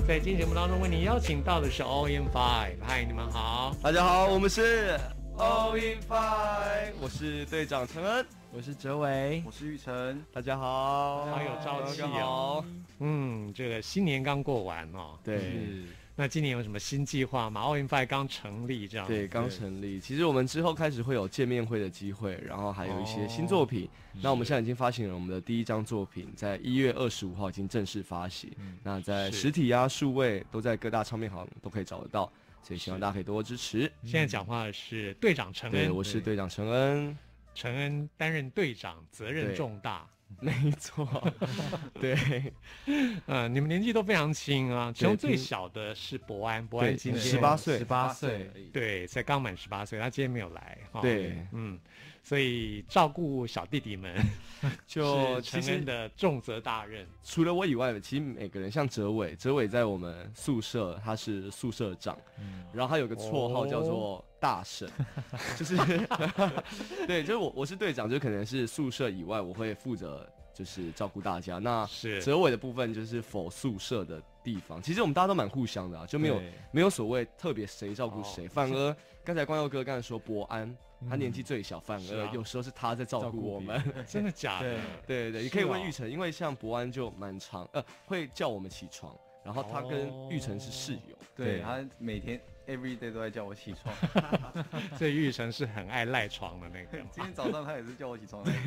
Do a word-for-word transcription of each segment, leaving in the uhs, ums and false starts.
在今天节目当中为你邀请到的是 All in Five， 嗨，你们好， 大家好，我们是 All in Five， 我是队长陈恩， 我是哲伟， 我是玉成， 大家好， 好有朝气哦。嗯，这个新年刚过完哦， 对。 那今年有什么新计划吗 ？All in Five 刚成立这样， 对，刚成立。其实我们之后开始会有见面会的机会，然后还有一些新作品。哦、那我们现在已经发行了我们的第一张作品，在一月二十五号已经正式发行。嗯、那在实体啊、数位都在各大唱片行都可以找得到，所以希望大家可以多多支持。 现在讲话的是队长陈恩， 对，我是队长陈恩。 陈恩担任队长，责任重大。 没错，对， 呃，你们年纪都非常轻啊，其中最小的是博安，博安今年十八岁， 十八岁， 对，才刚满十八岁，他今天没有来，哦、 对， 嗯，所以照顾小弟弟们就陈恩的重责大任。 除了我以外，其实每个人像哲伟，哲伟在我们宿舍他是宿舍长，嗯、然后他有个绰号叫做大神，哦、就是对，就是我我是队长，就可能是宿舍以外我会负责。就是照顾大家，那哲伟的部分就是否宿舍的地方。其实我们大家都蛮互相的啊，就没有没有所谓特别谁照顾谁。哦、反而刚才光佑哥刚才说博安，嗯、他年纪最小，反而有时候是他在照顾我们。 真的假的？ 对对对，你可以问玉成，因为像博安就蛮长，呃，会叫我们起床。然后他跟玉成是室友， 哦、对他每天 every day 都在叫我起床， 所以玉成是很爱赖床的那个。 今天早上他也是叫我起床的。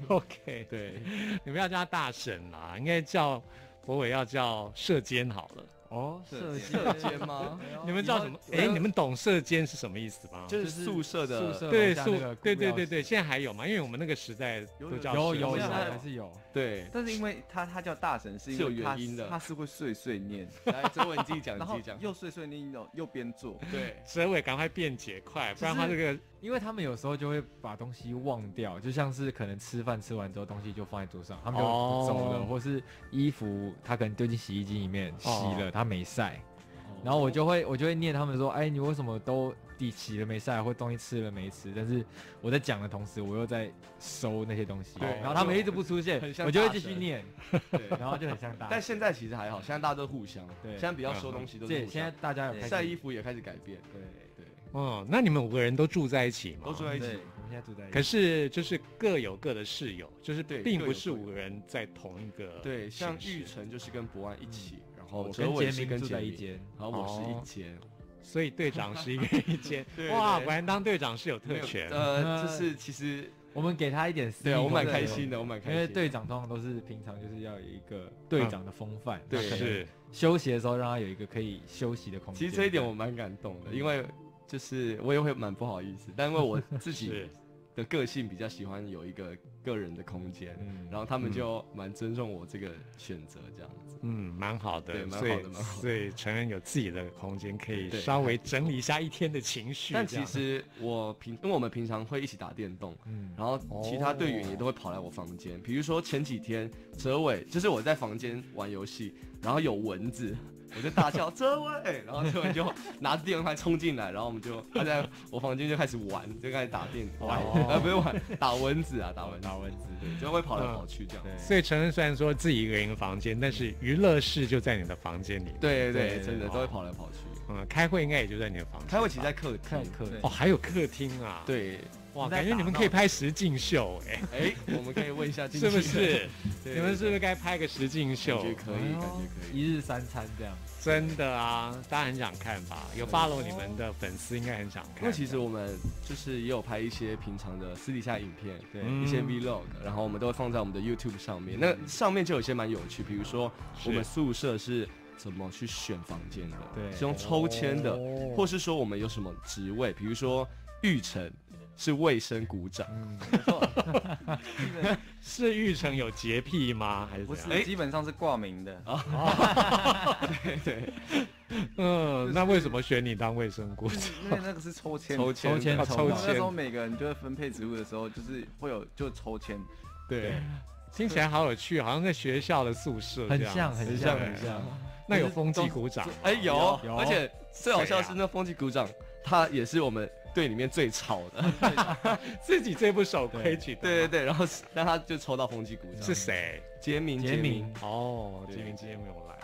OK， 对， 你们要叫他大神啦，应该叫博伟要叫社监好了。 哦，社社监吗？ 你们叫什么？哎，你们懂社监是什么意思吗？ 就是宿舍的， 宿舍对宿，对对对对，现在还有吗？因为我们那个时代都叫有有有还是有， 对。 但是因为他他叫大神，是因为有原因的， 他是会碎碎念。 来，哲伟你自己讲，你自己讲。 又碎碎念又又边做， 对。 哲伟赶快辩解快，不然他这个。 因为他们有时候就会把东西忘掉，就像是可能吃饭吃完之后东西就放在桌上，他们就走了，哦、或是衣服他可能丢进洗衣机里面洗了，哦、他没晒，哦、然后我就会我就会念他们说，哎，你为什么都底洗了没晒，或东西吃了没吃？但是我在讲的同时，我又在收那些东西，然后他们一直不出现，我就会继续念，对，然后就很像大。 但现在其实还好，现在大家都互相，对，现在比较收东西都是互相， 现在大家有晒衣服也开始改变，对对。 哦，那你们五个人都住在一起吗？ 都住在一起， 我们现在住在一起。 可是就是各有各的室友，就是并不是五个人在同一个。 对，像玉成就是跟博安一起，嗯、然后哲伟是跟住在一间， 然后我是一间。哦， 所以队长是一个人一间。哇，果然当队长是有特权。 呃，就是其实我们给他一点私密， 对，我蛮开心的，我蛮开心。 因为队长通常都是平常就是要有一个队长的风范， 嗯、对，是休息的时候让他有一个可以休息的空间。 其实这一点我蛮感动的，因为。就是我也会蛮不好意思，但因为我自己的个性比较喜欢有一个个人的空间，嗯、然后他们就蛮尊重我这个选择，这样子， 嗯，蛮好的， 对，蛮好的，蛮好的。 所以承认有自己的空间，可以稍微整理一下一天的情绪。 但其实我平，因为我们平常会一起打电动，嗯，然后其他队员也都会跑来我房间，比如说前几天哲伟，就是我在房间玩游戏，然后有蚊子。我就大叫哲伟，然后哲伟就拿着电话冲进来，然后我们就他在我房间就开始玩，就开始打电玩，呃不是玩打蚊子啊，打蚊打蚊子， 对，就会跑来跑去这样。 对，所以承认虽然说自己一个人一个房间，但是娱乐室就在你的房间里。 对对，真的都会跑来跑去。 嗯，开会应该也就在你的房间。 开会其实在客厅， 客哦，还有客厅啊。 对。 哇，感觉你们可以拍实境秀哎、 欸！哎、欸，我们可以问一下经纪人，是不是？你们是不是该拍个实境秀？ 感觉可以，感觉可以， 一日三餐这样。 真的啊，大家很想看吧？有 follow 你们的粉丝应该很想看。 因为其实我们就是也有拍一些平常的私底下影片，对，一些 vlog， 然后我们都会放在我们的 YouTube 上面。那上面就有一些蛮有趣，比如说我们宿舍是怎么去选房间的，对，是用抽签的，哦、或是说我们有什么职位，比如说玉成。是卫生股长，嗯，没错。 是玉成有洁癖吗？还是不是？欸、基本上是挂名的。 对对。 嗯，那为什么选你当卫生股长？ 因为那个是抽签， 抽签， 抽签， 抽签。 那时候每个人就会分配职务的时候，就是会有就抽签。 对，听起来好有趣，好像在学校的宿舍这样， 很像，很像，很像。 那有风纪股长？ 哎，有，而且最好笑的是那风纪股长，他也是我们队里面最吵的， 自己最不守规矩的。 对对对，然后但他就抽到风纪股长。 是谁？ 杰明， 杰明。 哦，杰明今天没有来。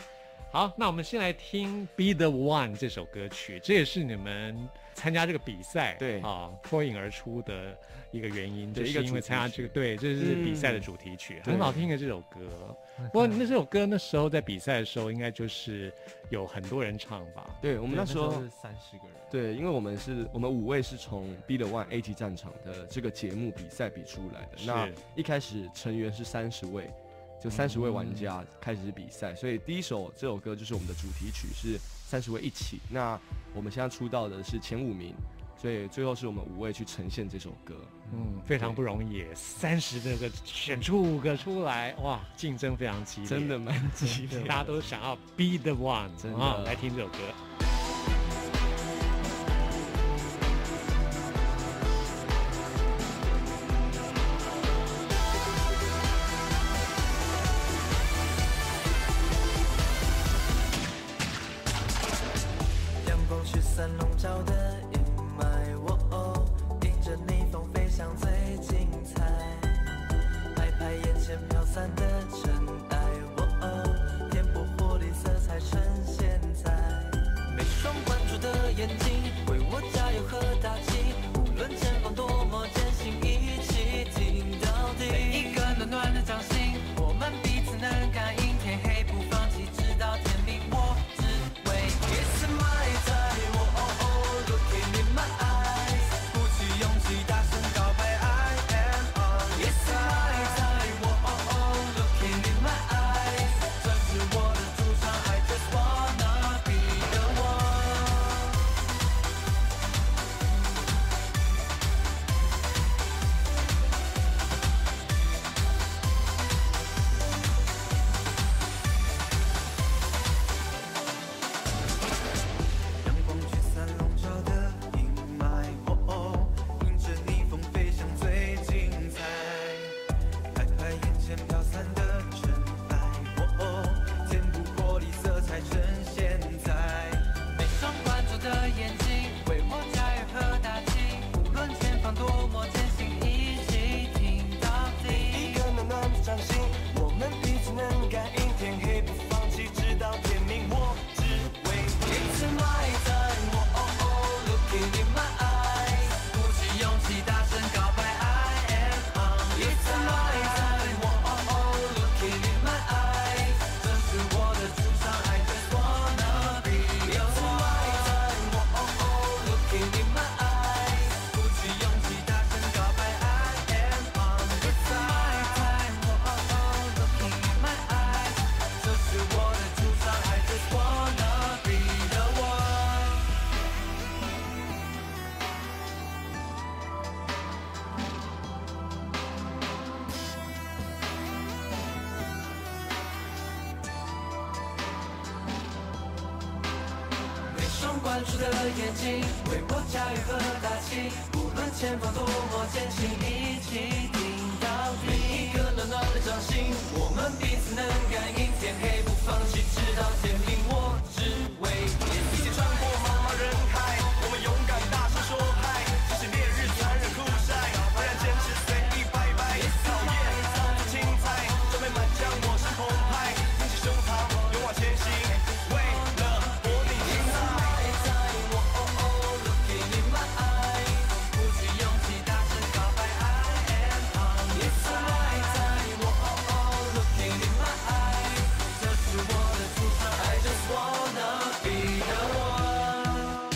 好，那我们先来听《Be the One》这首歌曲，这也是你们参加这个比赛对啊脱颖而出的一个原因，就对是因为参加这个，对，这是比赛的主题曲， 嗯很好听的这首歌。不过那这首歌那时候在比赛的时候，应该就是有很多人唱吧？ 对，我我们那时候是三十个人。 对，因为我们是我们五位是从《Be the One A 级战场》的这个节目比赛比出来的。 是那一开始成员是三十位，就三十位玩家开始比赛，所以第一首这首歌就是我们的主题曲，是三十位一起。那我们现在出道的是前五名，所以最后是我们五位去呈现这首歌。 嗯，非常不容易，三十这个选出五个出来，哇，竞争非常激烈， 真的蛮激烈的， 大家都想要 be the one， 真的、 啊，来听这首歌。 阳光驱散笼罩的阴霾，我哦，迎着逆风飞翔最精彩，拍拍眼前飘散的尘埃，我哦，填补活力色彩呈现在每双关注的眼睛为我加油和打气，无论前方多么艰辛，一起挺到底。每一个暖暖的掌心，我们彼此能感应，天黑不放弃，直到天明。我只为 It's my time， 我哦哦 Looking in my eyes， 鼓起勇气大声告白 I am on。 It's my time， 我哦哦 Looking in my eyes， 这是我的主场 I just wanna be the one。阳光驱散笼罩的阴霾，哦哦，迎着逆风飞翔最精彩，拍拍眼前飘散的尘埃，哦哦，填补活力色彩呈现在每双关注的眼睛为我加油和打气，无论前方多么艰辛，一起挺到底。一个暖暖的掌心，我们彼此能感应，天黑不放弃，直到天明。我只为 It's my time， 我哦哦 Looking in my eyes， 鼓起勇气大声告白 I am on。 It's my time， 我哦哦 Looking in my eyes， 这是我的主场 I just wanna be the one。 It's my time， 我哦哦 Looking in my eyes， 鼓起勇气大声告白 I am on。 It's my time， 我哦哦 Looking in my eyes， 这是我的主场 I just wanna be the one。每双关注的眼睛为我加油和打气，无论前方多么艰辛，一起挺到底。每一个暖暖的掌心，我们彼此能感应，天黑不放弃，直到天明。我只为一起穿过茫茫人海，我们勇敢大声说嗨，即使烈日残忍酷晒，仍然坚持随意拜拜。讨厌做青菜，装备满腔我是澎湃，挺起胸膛勇往前行，为了活力精彩。我哦哦 Looking in my eyes， 鼓起勇气大声告白 I am on。 It's my time， 我哦哦 Looking in my eyes， 这是我的主场 I just wanna be the one。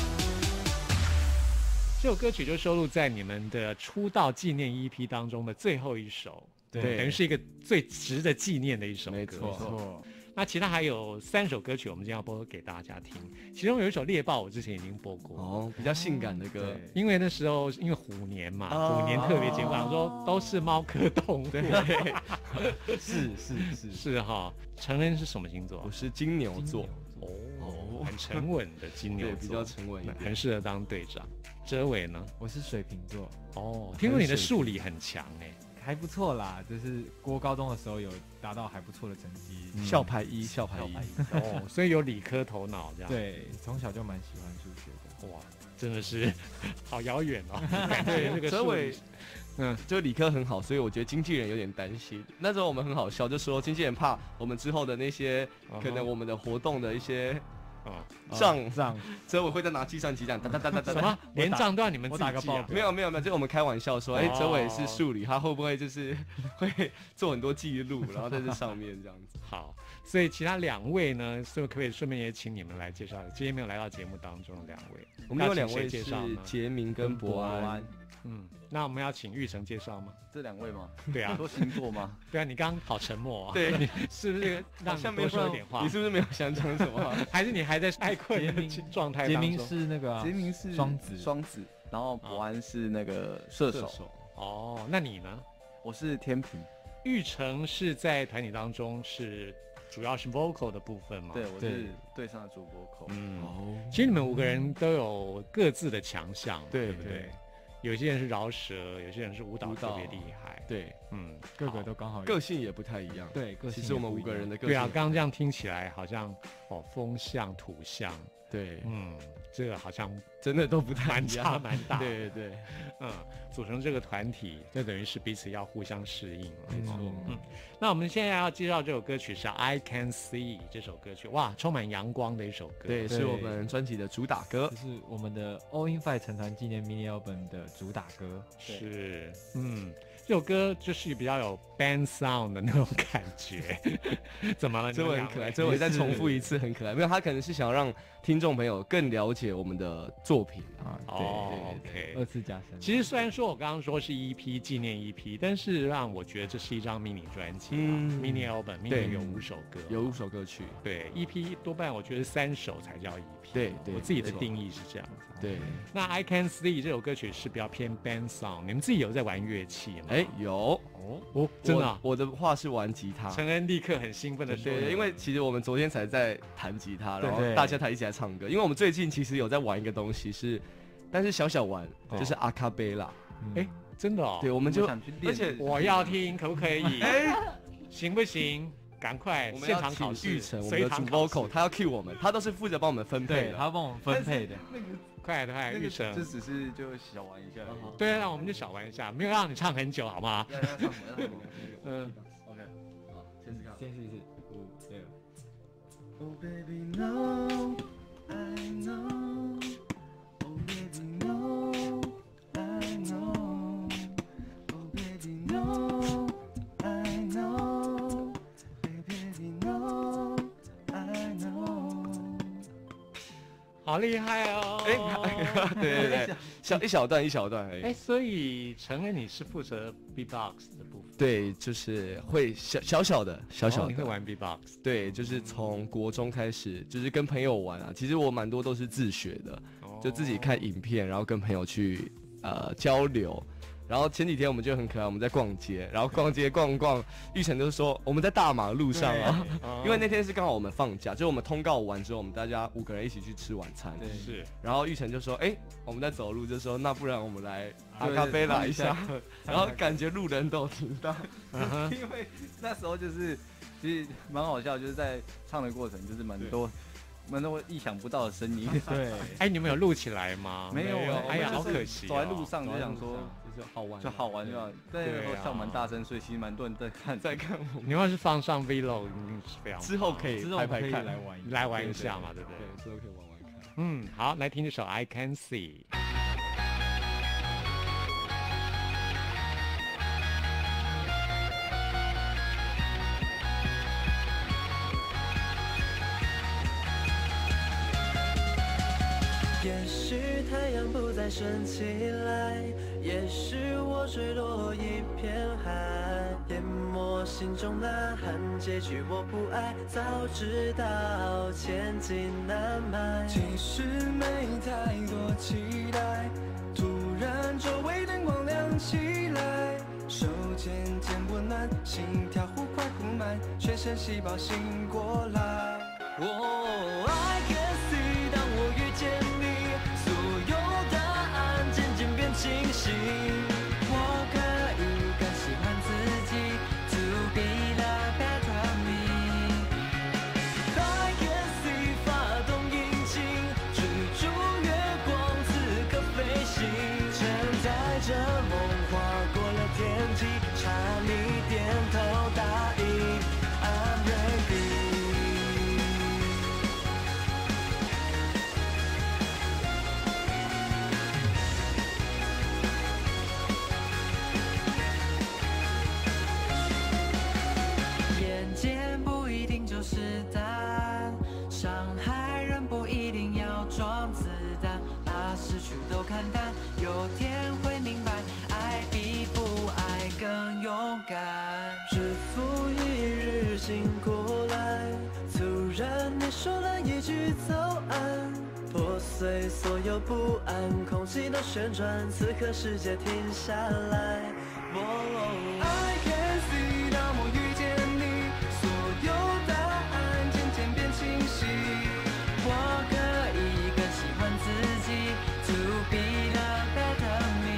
这首歌曲就收录在你们的出道纪念 E P 当中的最后一首， 对等于是一个最值得纪念的一首歌。 没错错， 那其他还有三首歌曲，我们今天要播给大家听。其中有一首《猎豹》，我之前已经播过。 哦，比较性感的歌， 对因为那时候因为虎年嘛， 哦虎年特别节目，想说都是猫科动物，对， 是是是， 是哈。承恩是什么星座我？是金牛座， 哦，很沉稳的金牛对， 座， 比较沉稳一点。 很适合当队长。哲伟呢？ 我是水瓶座， 哦，听说你的数理很强哎、 还不错啦，就是国高中的时候有达到还不错的成绩， 嗯、校排一，校排一哦，所以有理科头脑这样。 对，从小就蛮喜欢数学的。 哇，真的是好遥远哦。感觉那个哲伟， 嗯， 就理科很好，所以我觉得经纪人有点担心。那时候我们很好笑，就说经纪人怕我们之后的那些、uh-huh. 可能我们的活动的一些。啊，账账， 所以我会再拿计算机这样哒哒哒哒哒。 什么？连账都要你们自己记啊？ 没有没有没有，就我们开玩笑说，哎、欸，哲伟是数理，他会不会就是会做很多记录，然后在这上面这样子？ 好，所以其他两位呢，所以可不可以顺便也请你们来介绍？今天没有来到节目当中的两位， 我们有两位是杰明跟博安。 嗯，那我们要请玉成介绍吗？ 这两位吗？ 对啊， 说星座吗？ 对啊，你刚刚好沉默啊。 对， 你是不是让你多说一点话？ 你是不是没有想讲什么？ 还是你还在爱困的状态当中？ 杰明是那个、啊， 杰明是双子， 双子，然后博安是那个射手。 射手哦，那你呢？ 我是天平。 玉成是在团体当中是主要是 vocal 的部分吗？ 对，我是队上的主 vocal。 嗯，哦，其实你们五个人都有各自的强项， 对对不对？有些人是饶舌，有些人是舞蹈特别厉害， 对， 嗯， 各个都刚好， 个性也不太一样， 对，个性其实我们五个人的个性， 对啊，刚刚这样听起来好像哦，风象、土象， 对， 嗯，这个好像真的都不太蛮差蛮大， 对对对， 嗯，组成这个团体，就等于是彼此要互相适应了， 没错， 嗯，那我们现在要介绍这首歌曲是《I Can See》这首歌曲，哇，充满阳光的一首歌， 对，是我们专辑的主打歌， 这是我们的 All In Five 成团纪念 mini album 的主打歌， 是，嗯。这首歌就是比较有 band sound 的那种感觉，怎么了？ 这位很可爱，这位再重复一次很可爱。没有，他可能是想要让听众朋友更了解我们的作品啊。 哦 ，OK， 二次加深。 其实虽然说我刚刚说是 E P 纪念 E P， 但事实上我觉得这是一张 mini 专辑、嗯、，mini album，mini 有五首歌， 有五首歌曲。 对 ，E P 多半我觉得三首才叫 E P。 对对， 我自己的定义是这样子。 对， 那 I Can See 这首歌曲是比较偏 band song， 你们自己有在玩乐器吗？ 哎、欸，有哦哦，真的、啊我，我的话是玩吉他。 陈恩立刻很兴奋的说， 对，因为其实我们昨天才在弹吉他，然后大家才一起来唱歌。因为我们最近其实有在玩一个东西是，但是小小玩，哦、就是阿卡贝拉。 哎、嗯欸，真的哦。 对，我们就想去练， 而且我要听，可不可以？哎、欸，行不行？赶快， 我们现场考试， 玉成，我们的主 vocal， 他要 cue 我们，他都是负责帮我们分配的， 他帮我们分配的。 那个快快，玉成， 这只是就小玩一下。 对啊，我们就小玩一下，没有让你唱很久，好不好？ 要要唱什么？ 嗯 ，OK， 好，先试看， 先试一试，五六。 Oh baby no, I know. Oh baby no, I know. Oh baby no, I know. Baby no, I know. 好厉害哦！ 哎、欸，对对对，小一小段一小段而已。 哎、欸，所以承恩你是负责 B-box 的部分？ 对，就是会小小小的小小的、哦。 你会玩 B-box？ 对，就是从国中开始，就是跟朋友玩啊。其实我蛮多都是自学的，哦、就自己看影片，然后跟朋友去呃交流。然后前几天我们就很可爱，我们在逛街，然后逛街逛逛，玉成就说我们在大马路上啊，因为那天是刚好我们放假，就是我们通告完之后，我们大家五个人一起去吃晚餐。 对，是。 然后玉成就说，哎、欸，我们在走路，就说那不然我们来阿卡贝拉一下，然后感觉路人都有听到， 因为那时候就是其实蛮好笑，就是在唱的过程就是蛮多。蛮多意想不到的声音， 对，哎，你们有录起来吗？ 没有， 哎呀，好可惜、哦。 走在路上就想说， 就是好玩， 就好玩就好。对，笑蛮大声，所以其实蛮多人在看， 在看我们。 你要是放上 Vlog， 是非常之后可以之后拍拍看， 来玩来玩一下嘛，对不对？ 对，之后可以玩玩看。 嗯，好，来听这首《I Can See》。 也许太阳不再升起来，也许我坠落一片海，淹没心中呐喊，结局我不爱，早知道前进难迈。其实没太多期待，突然周围灯光亮起来，手渐渐温暖，心跳忽快忽慢，全身细胞醒过来。Oh, I can see， 当我遇见你，所有答案渐渐变清晰。我可以更喜欢醒过来，突然你说了一句早安，破碎所有不安，空气都旋转，此刻世界停下来。Oh, I can see， 当我遇见你，所有答案渐渐变清晰。我可以更喜欢自己 ，To be the better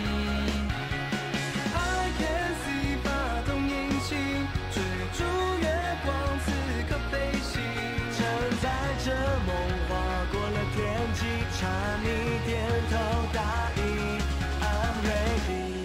me。I can see， 发动引擎，追逐月光，此刻飞行，承载着梦划过了天际，差你点头答应 ，I'm ready。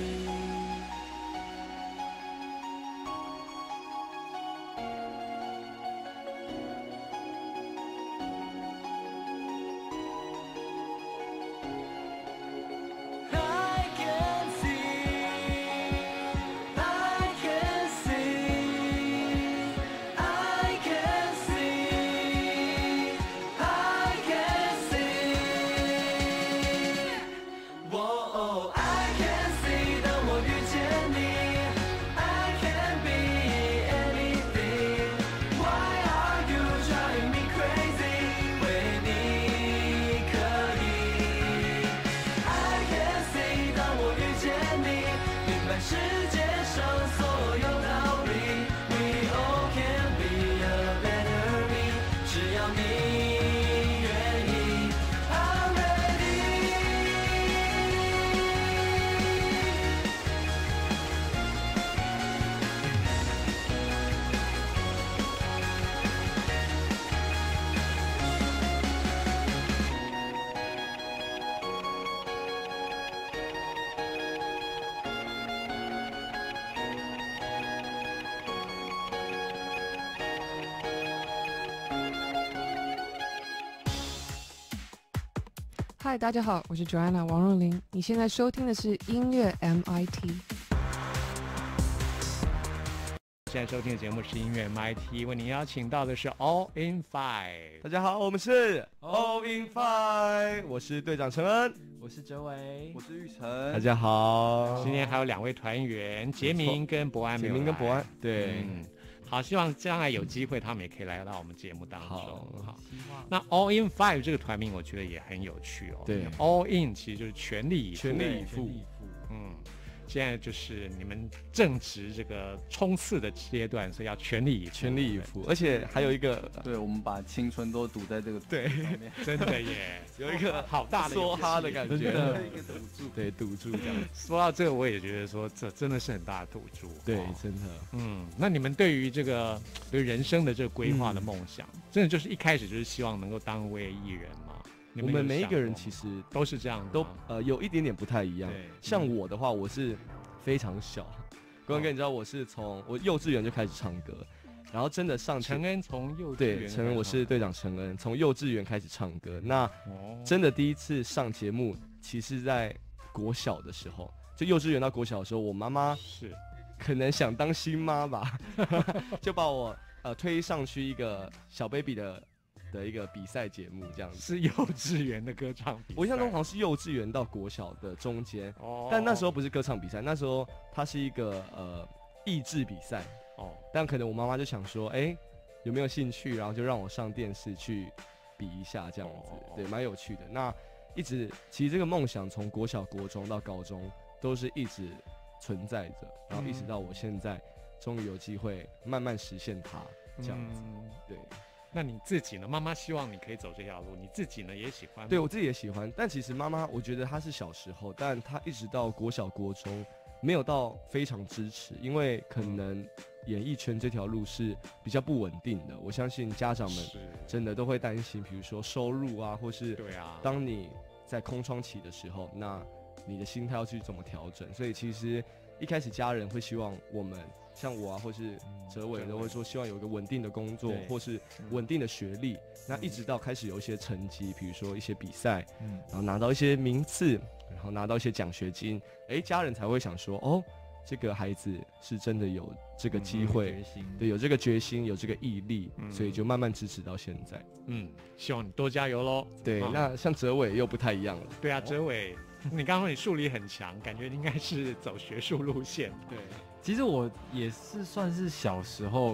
嗨，大家好，我是 Joanna 王若琳。你现在收听的是音乐 M I T。 现在收听的节目是音乐 M I T， 为您邀请到的是 All in Five。 大家好，我们是 All in Five， 我是队长陈恩， 我是哲伟， 我是玉成。 大家好。 今天还有两位团员，杰明跟博安没有来。 杰明跟博安，对。 嗯好，希望将来有机会，他们也可以来到我们节目当中。 好， 好，那 All in Five 这个团名，我觉得也很有趣哦。 对 ，All in 其实就是全力以赴， 全力以赴。 嗯，现在就是你们正值这个冲刺的阶段，所以要全力以赴， 全力以赴。而且还有一个， 对，我们把青春都赌在这个对上面， 真的耶， 有一个好大的梭哈的感觉， 一个赌注， 对，赌注这样。 说到这个，我也觉得说这真的是很大的赌注。 对， 哦、 真的。 嗯，那你们对于这个对人生的这个规划的梦想，嗯、真的就是一开始就是希望能够当位艺人吗？ 我们每一个人其实都是这样的， 都呃有一点点不太一样。像我的话，我是非常小，各位哥，你知道我是从我幼稚园就开始唱歌，然后真的上陈恩从幼稚对陈恩，我是队长陈恩，从幼稚园开始唱歌。那真的第一次上节目，其实在国小的时候，就幼稚园到国小的时候，我妈妈是可能想当新妈吧，就把我呃推上去一个小 baby 的。的一个比赛节目这样子， 是幼稚园的歌唱比赛。 我印象中好像是幼稚园到国小的中间， 哦， 但那时候不是歌唱比赛，那时候它是一个呃益智比赛，哦，但可能我妈妈就想说，哎、欸，有没有兴趣，然后就让我上电视去比一下这样子，哦、对，蛮有趣的。那一直其实这个梦想从国小、国中到高中都是一直存在着，然后一直到我现在终于有机会慢慢实现它这样子，嗯、对。 那你自己呢？妈妈希望你可以走这条路，你自己呢也喜欢吗？ 对，我自己也喜欢，但其实妈妈，我觉得她是小时候，但她一直到国小、国中，没有到非常支持，因为可能演艺圈这条路是比较不稳定的。我相信家长们真的都会担心，比如说收入啊，或是对啊， 当你在空窗期的时候，那你的心态要去怎么调整？所以其实一开始家人会希望我们。像我啊，或是哲伟都会说，希望有一个稳定的工作，或是稳定的学历。嗯、那一直到开始有一些成绩，比如说一些比赛，嗯，然后拿到一些名次，然后拿到一些奖学金，哎，家人才会想说，哦，这个孩子是真的有这个机会，嗯、对，有这个决心，有这个毅力，嗯、所以就慢慢支持到现在。 嗯，希望你多加油喽。 对，啊、那像哲伟又不太一样了。 对啊，哲伟，你刚刚说你数理很强，感觉应该是走学术路线。 对。其实我也是算是小时候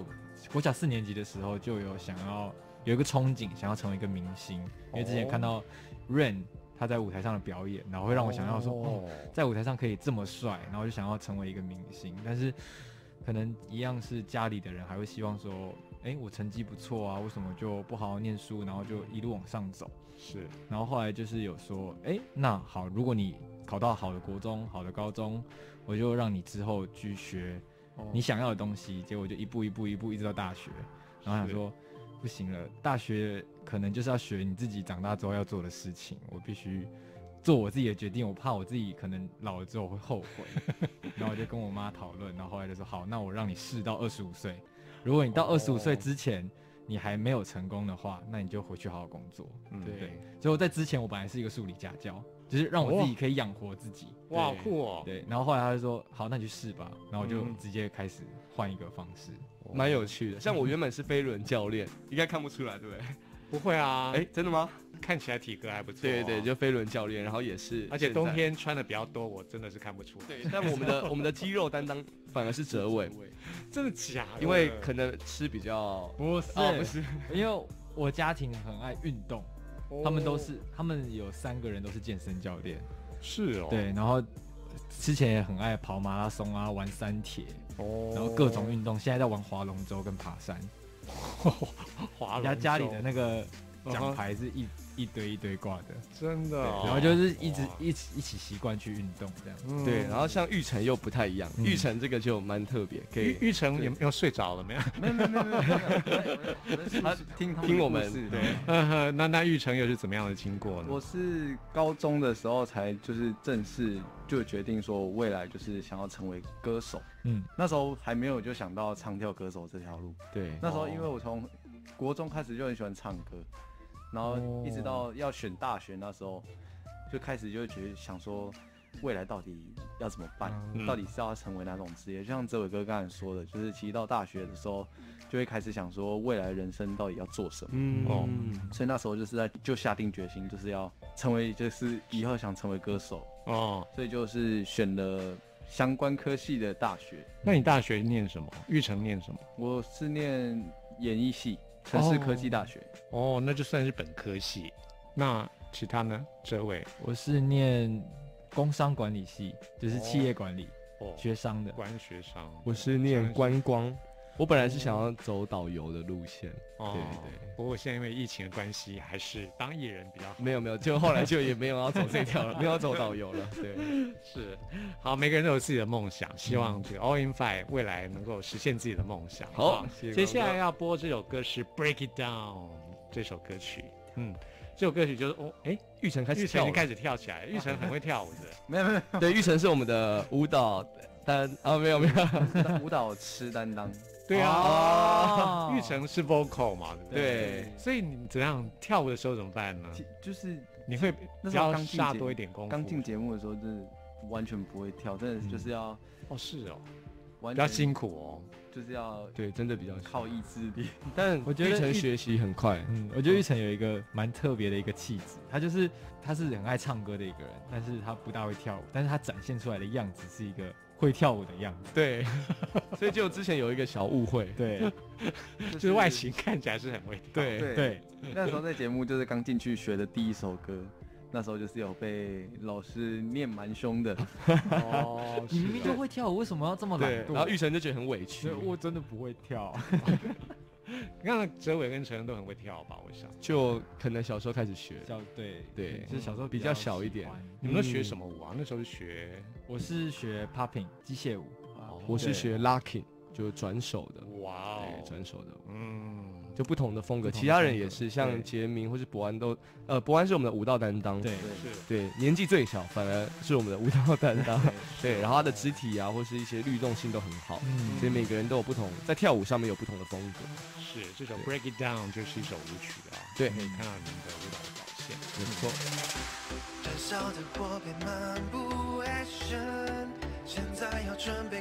国小四年级的时候就有想要有一个憧憬，想要成为一个明星，因为之前看到 Rain 他在舞台上的表演，然后会让我想要说，哦，在舞台上可以这么帅，然后就想要成为一个明星。但是可能一样是家里的人还会希望说，哎、欸，我成绩不错啊，为什么就不好好念书，然后就一路往上走？ 是。 然后后来就是有说，哎、欸，那好，如果你考到好的国中、好的高中，我就让你之后去学你想要的东西。结果就一步一步一步一直到大学，然后想说。不行了，大学可能就是要学你自己长大之后要做的事情，我必须做我自己的决定，我怕我自己可能老了之后会后悔。然后我就跟我妈讨论，然后后来就说好，那我让你试到二十五岁，如果你到二十五岁之前你还没有成功的话，那你就回去好好工作。嗯，对对。所以我在之前我本来是一个数理家教，就是让我自己可以养活自己。 哇，好酷哦！ 对，然后后来他就说好，那你去试吧，然后我就直接开始换一个方式。 蛮有趣的，像我原本是飞轮教练，应该看不出来，对不对？ 不会啊， 哎、欸，真的吗？ 看起来体格还不错、啊。 对对，就飞轮教练，然后也是， 而且冬天穿的比较多，我真的是看不出来。 对，但我们的我们的肌肉担当反而是哲伟， 真的假的？ 因为可能吃比较不是、 哦、不是， 因为我家庭很爱运动，哦、他们都是他们有三个人都是健身教练， 是哦， 对，然后之前也很爱跑马拉松啊，玩三铁。哦，然后各种运动，现在在玩划龙舟跟爬山。 划龙舟， 家家里的那个奖牌是一、uh-huh. 一堆一堆挂的， 真的、哦。 然后就是一直一起一起习惯去运动这样、 嗯。对，然后像玉成又不太一样，嗯、玉成这个就蛮特别。可以， 玉成有没有睡着了没有？ 没有没有没有没有。他听听我们对。 那那玉成又是怎么样的经过呢？ 我是高中的时候才就是正式就决定说，我未来就是想要成为歌手。嗯，那时候还没有就想到唱跳歌手这条路。 对， 那时候因为我从国中开始就很喜欢唱歌。然后一直到要选大学那时候，就开始就觉得想说，未来到底要怎么办？嗯、到底是要成为哪种职业？就像哲伟哥刚才说的，就是其实到大学的时候，就会开始想说，未来人生到底要做什么？嗯哦，所以那时候就是在就下定决心，就是要成为，就是以后想成为歌手哦，所以就是选了相关科系的大学。 那你大学念什么？玉成念什么？ 我是念演艺系。城市科技大学哦, 哦，那就算是本科系。那其他呢？哲伟， 我是念工商管理系，就是企业管理，哦，学商的。 管学商。 我是念观光，我本来是想要走导游的路线。哦，对对。 不过现在因为疫情的关系，还是当艺人比较好。 没有没有，就后来就也没有要走这条了，没有要走导游了。对， 是。好，每个人都有自己的梦想，希望这个 All in Five 未来能够实现自己的梦想。 好， 接下来要播这首歌是 Break It Down 这首歌曲。嗯，这首歌曲就是哦，哎， 玉成开始玉成已经开始跳起来，玉成很会跳舞的。 没有没有， 对，玉成是我们的舞蹈担啊，没有没有， 舞蹈吃担当。 对啊，玉成是 vocal 嘛，对不对？ 对， 所以你怎样跳舞的时候怎么办呢？ 就是你会那时候刚下多一点功夫。 刚进节目的时候，真的完全不会跳，真的就是要、 嗯、哦是哦， 比较辛苦哦， 就是要对，真的比较靠意志力。 但我觉得玉成学习很快， 嗯，我觉得玉成有一个蛮特别的一个气质，他就是他是很爱唱歌的一个人，但是他不大会跳舞，但是他展现出来的样子是一个会跳舞的样子。 对，所以就之前有一个小误会， 对， 就是外形看起来是很会跳。 对对, 对，那时候在节目就是刚进去学的第一首歌，那时候就是有被老师念蛮凶的。 哦，你明明就会跳舞，为什么要这么懒惰？ 然后玉成就觉得很委屈， 我真的不会跳。 刚刚哲伟跟陈恩都很会跳吧？我想， 就可能小时候开始学， 对对， 就是小时候比较小一点。 你们都学什么舞啊？那时候是学， 我是学 popping 机械舞， 我是学 locking 就转手的。 哇哦， 转手的，嗯，就不同的风格。其他人也是，像杰明或是博安都，呃，博安是我们的舞蹈担当， 对对，年纪最小，反而是我们的舞蹈担当，对，然后他的肢体啊或是一些律动性都很好，所以每个人都有不同，在跳舞上面有不同的风格。 是，这首 Break It Down 就是一首舞曲啊， 对， 可以看到你们的舞蹈的表现， 没错。 燃烧的火变漫步 action， 现在要准备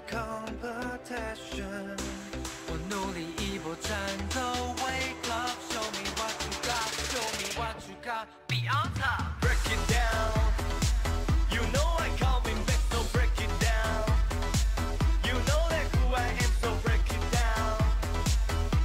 competition， 我努力一波战斗 wake up， show me what you got， show me what you got， be on top， break it down， you know I coming back so break it down， you know that who I am so break it down，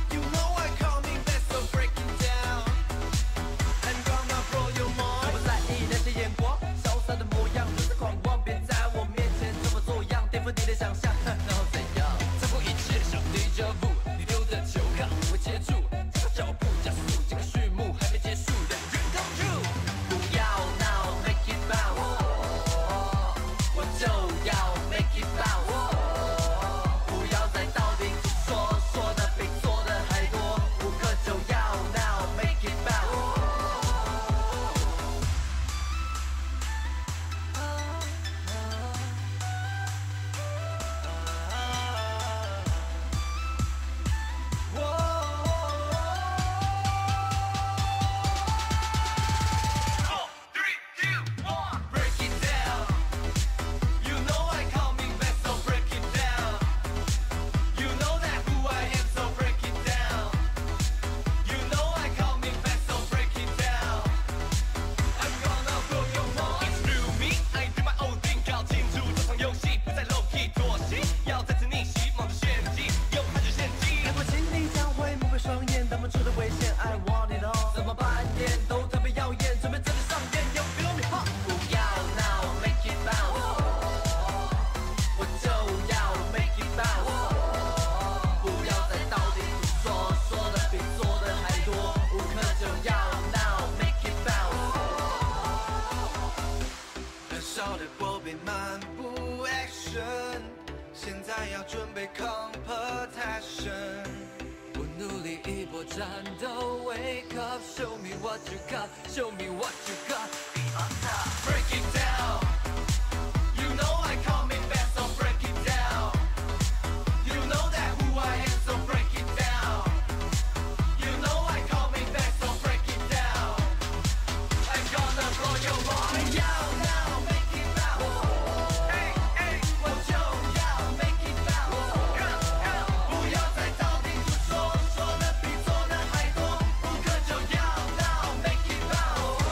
车的危险 I want it all， 怎么扮演都特别耀眼，准备真的上演 You feel me hot， 不要闹 make it bounce， 我就要 make it bounce， 不要再道听途说，说的比做的还多，无可就要闹 make it bounce， 很少的波比漫步 action， 现在要准备 competition， 我努力一波战斗 wake up show me what you got show me what you got be on top break it down you know I coming back so break it down you know that who I am so break it down you know I coming back so break it down I gonna blow your mind out now make it bounce hey hey 我就要 make it bounce 不要再道听途说说的比做的还多不可就要闹 make it bounce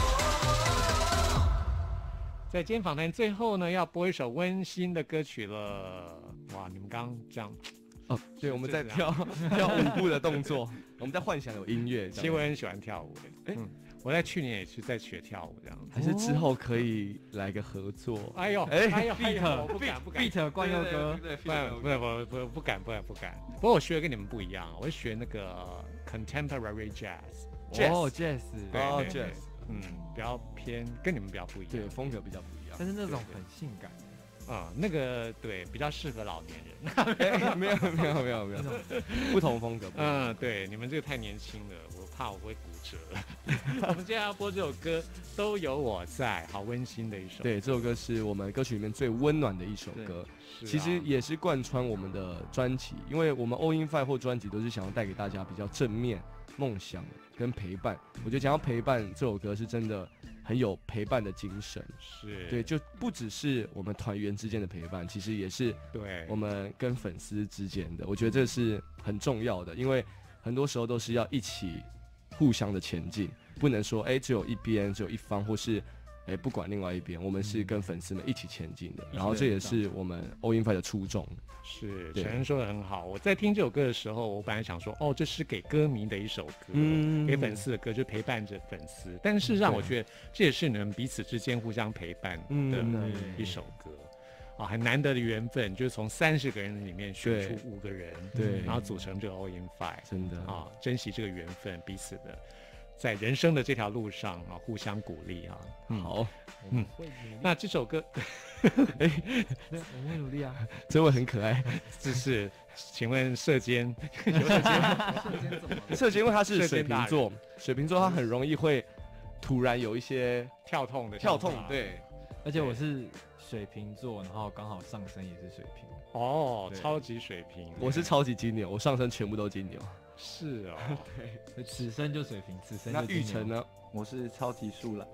在今天访谈最后呢，要播一首温馨的歌曲了。哇，你们刚刚这样， 哦，对，我们在跳跳舞步的动作，我们在幻想有音乐。 其实我很喜欢跳舞的，嗯，我在去年也是在学跳舞这样子。 还是之后可以来个合作？ 哎呦， 哎哎呦，哎呦，我不敢不敢 beat 冠佑哥， 不敢不敢不不不敢不敢不敢。不过我学的跟你们不一样，我是学那个 contemporary jazz， 哦 jazz， 哦对对 jazz， 嗯，比较偏跟你们比较不一样， 对，风格比较不一样。 但是那种很性感， 啊、那个对比较适合老年人。 哎没有没有没有没有，不同风格。 嗯，对，你们这个太年轻了，我怕我会骨折。我们接下来要播这首歌，都有我在，好温馨的一首。 对，这首歌是我们歌曲里面最温暖的一首歌， 是啊其实也是贯穿我们的专辑，因为我们 All In Five 或专辑都是想要带给大家比较正面、梦想跟陪伴。我觉得讲到陪伴，这首歌是真的很有陪伴的精神。 是， 对，就不只是我们团员之间的陪伴，其实也是对我们跟粉丝之间的。我觉得这是很重要的，因为很多时候都是要一起互相的前进，不能说哎只有一边只有一方，或是哎不管另外一边，我们是跟粉丝们一起前进的。然后这也是我们 All In Five 的初衷。 是， 对陈恩说的很好。我在听这首歌的时候，我本来想说，哦，这是给歌迷的一首歌， 嗯给粉丝的歌，就陪伴着粉丝。但事实上，我觉得这也是你们彼此之间互相陪伴的嗯一首歌。啊，很难得的缘分，就是从三十个人里面选出五个人， 对然后组成这个 All In Five， 真的啊，珍惜这个缘分，彼此的在人生的这条路上啊，互相鼓励啊。嗯、 好， 嗯，那这首歌， 对，我们会努力啊。 这位很可爱。 这是，请问射监， 射箭怎么了？ 射箭因为他是水射箭大人瓶座，水瓶座他很容易会突然有一些跳痛的跳痛想法， 对。 而且我是水瓶座，然后刚好上升也是水瓶。 哦， 对超级水平， 我是超级金牛，我上身全部都金牛。 是哦， 对，此生就水瓶，此生那就金牛？ 玉成呢？ 我是超级树懒，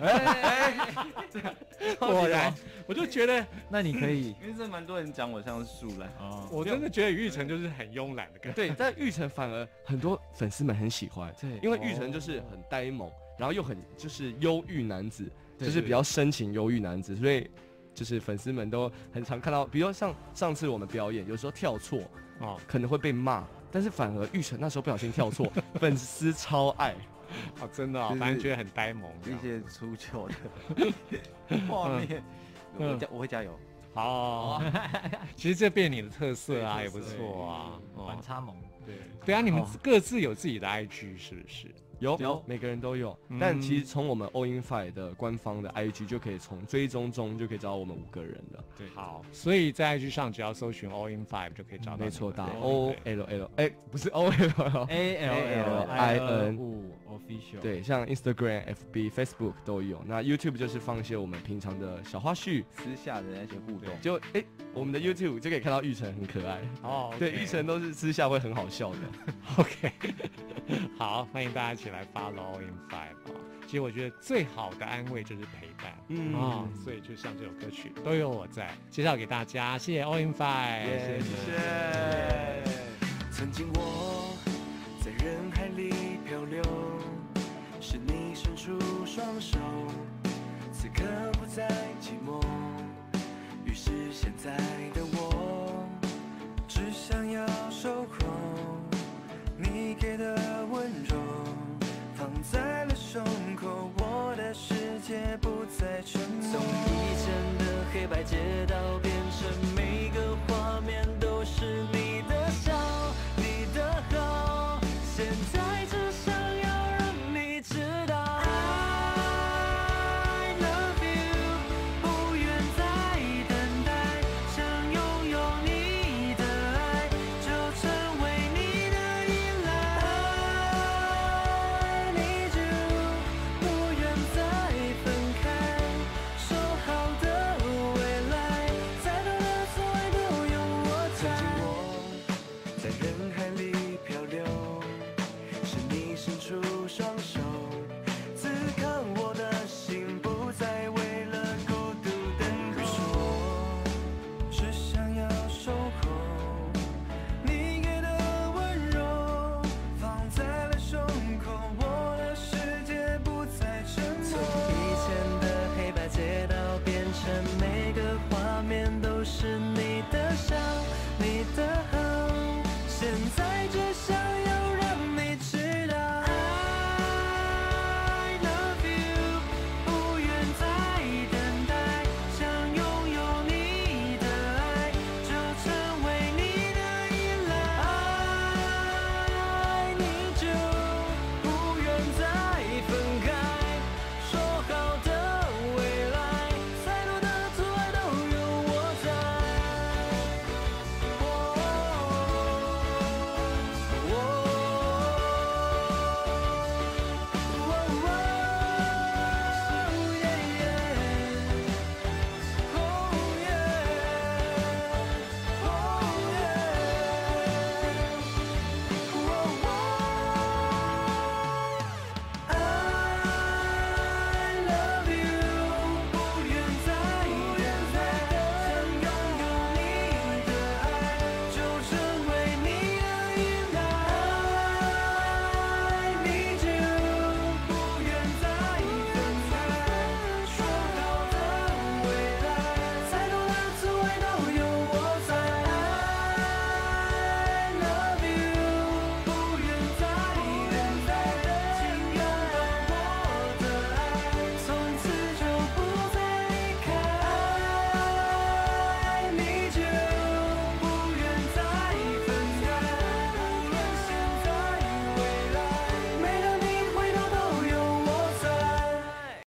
果然，我就觉得那你可以因为这蛮多人讲我像是树懒， 哦， 我真的觉得玉成就是很慵懒的感觉。 对，但玉成反而很多粉丝们很喜欢， 对因为玉成就是很呆萌，然后又很就是忧郁男子， 对就是比较深情忧郁男子，所以就是粉丝们都很常看到，比如像上次我们表演，有时候跳错哦， 可能会被骂，但是反而玉成那时候不小心跳错，粉丝超爱。 哦，真的哦就，是反正觉得很呆萌这一样。 些出糗的画面， 嗯我加我会加油。 好，其实这变你的特色啊，也不错啊。哦， 反差萌。 对， 对啊，你们各自有自己的 I G 是不是？ 有有每个人都有， 嗯但其实从我们 All In Five 的官方的 I G 就可以从追踪中就可以找到我们五个人了。 对， 好，所以在 I G 上只要搜寻 All In Five 就可以找到你们。 没错，打对 O L L， 哎，不是 O L L， A L L I I N N 五 official。 对，像 Instagram、F B、Facebook 都有。那 YouTube 就是放一些我们平常的小花絮， 私下的那些互动， 就哎，我们的 YouTube 就可以看到玉成很可爱。 哦， 对，玉成都是私下会很好笑的。 OK， 好，欢迎大家一起来 follow All In Five 啊。其实我觉得最好的安慰就是陪伴， 嗯啊，所以就像这首歌曲都有我在，介绍给大家，谢谢 All In Five，谢谢你们。 谢。 曾经我在人海里漂流，是你伸出双手，此刻不再寂寞。于是现在的我，只想要守候你给给的温柔放在了胸口，我的世界不再沉默。从以前的黑白街道变成每个画面都是你的笑，你的好，现在